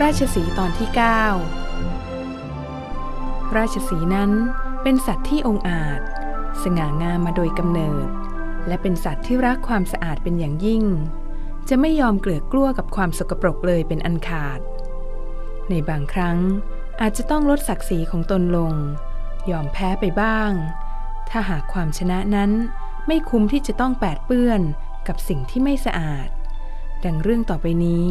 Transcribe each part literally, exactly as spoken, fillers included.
ราชสีห์ตอนที่เก้าราชสีห์นั้นเป็นสัตว์ที่องอาจสง่างามมาโดยกำเนิดและเป็นสัตว์ที่รักความสะอาดเป็นอย่างยิ่งจะไม่ยอมเกลือกลั้วกับความสกปรกเลยเป็นอันขาดในบางครั้งอาจจะต้องลดศักดิ์ศรีของตนลงยอมแพ้ไปบ้างถ้าหากความชนะนั้นไม่คุ้มที่จะต้องแปดเปื้อนกับสิ่งที่ไม่สะอาดดังเรื่องต่อไปนี้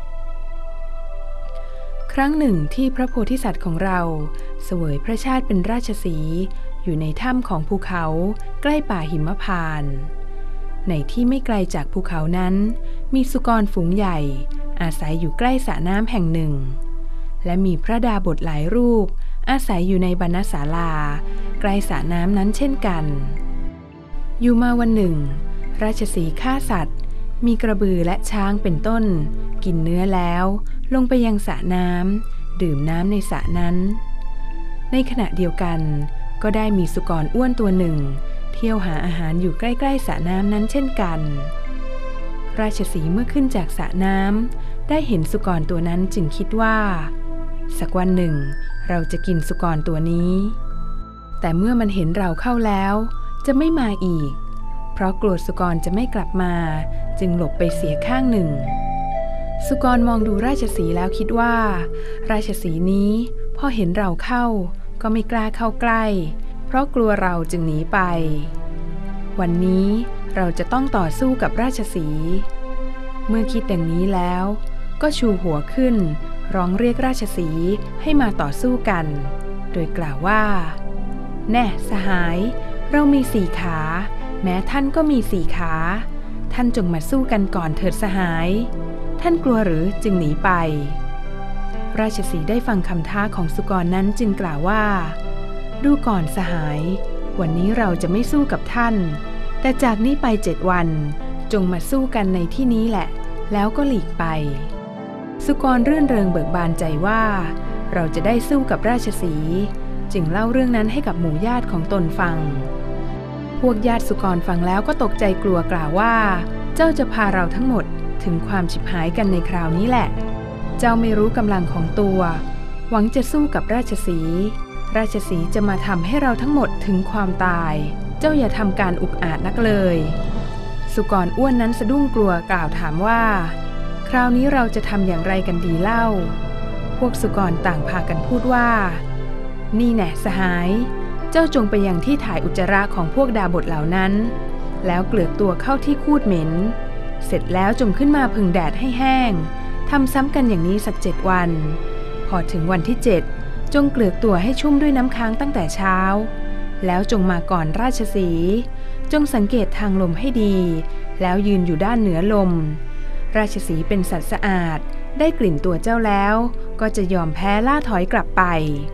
ครั้งหนึ่งที่พระโพธิสัตว์ของเราเสวยพระชาติเป็นราชสีห์อยู่ในถ้ำของภูเขาใกล้ป่าหิมพานต์ในที่ไม่ไกลจากภูเขานั้นมีสุกรฝูงใหญ่อาศัยอยู่ใกล้สระน้ำแห่งหนึ่งและมีพระดาบทหลายรูปอาศัยอยู่ในบรรณศาลาใกล้สระน้ำนั้นเช่นกันอยู่มาวันหนึ่งราชสีห์ฆ่าสัตว์มีกระบือและช้างเป็นต้นกินเนื้อแล้วลงไปยังสระน้ำดื่มน้ำในสระนั้นในขณะเดียวกันก็ได้มีสุกรอ้วนตัวหนึ่งเที่ยวหาอาหารอยู่ใกล้ๆสระน้ำนั้นเช่นกันราชสีห์เมื่อขึ้นจากสระน้ำได้เห็นสุกรตัวนั้นจึงคิดว่าสักวันหนึ่งเราจะกินสุกรตัวนี้แต่เมื่อมันเห็นเราเข้าแล้วจะไม่มาอีกเพราะกลัวสุกรจะไม่กลับมาจึงหลบไปเสียข้างหนึ่งสุกรมองดูราชสีห์แล้วคิดว่าราชสีห์นี้พอเห็นเราเข้าก็ไม่กล้าเข้าใกล้เพราะกลัวเราจึงหนีไปวันนี้เราจะต้องต่อสู้กับราชสีห์เมื่อคิดดังนี้แล้วก็ชูหัวขึ้นร้องเรียกราชสีห์ให้มาต่อสู้กันโดยกล่าวว่าแน่สหายเรามีสี่ขาแม้ท่านก็มีสี่ขาท่านจงมาสู้กันก่อนเถิดสหายท่านกลัวหรือจึงหนีไปราชสีห์ได้ฟังคำท้าของสุกรนั้นจึงกล่าวว่าดูก่อนสหายวันนี้เราจะไม่สู้กับท่านแต่จากนี้ไปเจ็ดวันจงมาสู้กันในที่นี้แหละแล้วก็หลีกไปสุกรรื่นเริงเบิกบานใจว่าเราจะได้สู้กับราชสีห์จึงเล่าเรื่องนั้นให้กับหมู่ญาติของตนฟังพวกญาติสุกรฟังแล้วก็ตกใจกลัวกล่าวว่าเจ้าจะพาเราทั้งหมดถึงความฉิบหายกันในคราวนี้แหละเจ้าไม่รู้กำลังของตัวหวังจะสู้กับราชสีห์ราชสีห์จะมาทำให้เราทั้งหมดถึงความตายเจ้าอย่าทำการอุกอาจนักเลยสุกรอ้วนนั้นสะดุ้งกลัวกล่าวถามว่าคราวนี้เราจะทำอย่างไรกันดีเล่าพวกสุกรต่างพากันพูดว่านี่แน่สหายเจ้าจงไปยังที่ถ่ายอุจจาระของพวกดาบทเหล่านั้นแล้วเกลือกตัวเข้าที่คูดเหม็นเสร็จแล้วจงขึ้นมาผึ่งแดดให้แห้งทำซ้ำกันอย่างนี้สักเจ็ดวันพอถึงวันที่เจ็ดจงเกลือกตัวให้ชุ่มด้วยน้ำค้างตั้งแต่เช้าแล้วจงมาก่อนราชสีห์จงสังเกตทางลมให้ดีแล้วยืนอยู่ด้านเหนือลมราชสีห์เป็นสัตว์สะอาดได้กลิ่นตัวเจ้าแล้วก็จะยอมแพ้ล่าถอยกลับไป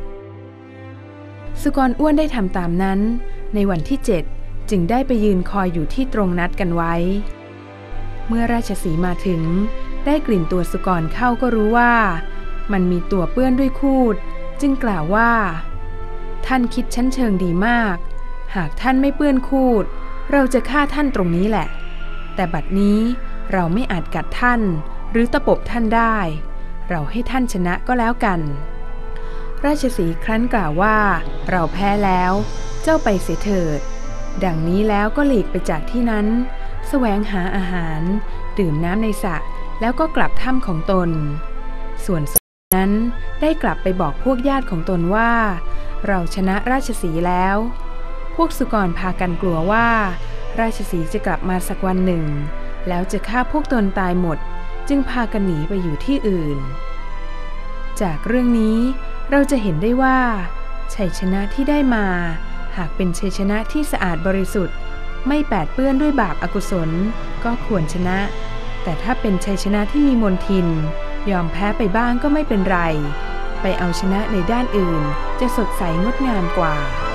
สุกรอ้วนได้ทำตามนั้นในวันที่เจ็ดจึงได้ไปยืนคอยอยู่ที่ตรงนัดกันไว้เมื่อราชสีห์มาถึงได้กลิ่นตัวสุกรเข้าก็รู้ว่ามันมีตัวเปื้อนด้วยคูดจึงกล่าวว่าท่านคิดชั้นเชิงดีมากหากท่านไม่เปื้อนคูดเราจะฆ่าท่านตรงนี้แหละแต่บัดนี้เราไม่อาจกัดท่านหรือตะปบท่านได้เราให้ท่านชนะก็แล้วกันราชสีห์ครั้นกล่าวว่าเราแพ้แล้วเจ้าไปเสียเถิดดังนี้แล้วก็หลีกไปจากที่นั้นแสวงหาอาหารดื่มน้ำในสระแล้วก็กลับถ้ำของตนส่วนสุกรนั้นได้กลับไปบอกพวกญาติของตนว่าเราชนะราชสีห์แล้วพวกสุกรพากันกลัวว่าราชสีห์จะกลับมาสักวันหนึ่งแล้วจะฆ่าพวกตนตายหมดจึงพากันหนีไปอยู่ที่อื่นจากเรื่องนี้เราจะเห็นได้ว่าชัยชนะที่ได้มาหากเป็นชัยชนะที่สะอาดบริสุทธิ์ไม่แปดเปื้อนด้วยบาปอกุศลก็ควรชนะแต่ถ้าเป็นชัยชนะที่มีมลทินยอมแพ้ไปบ้างก็ไม่เป็นไรไปเอาชนะในด้านอื่นจะสดใสงดงามกว่า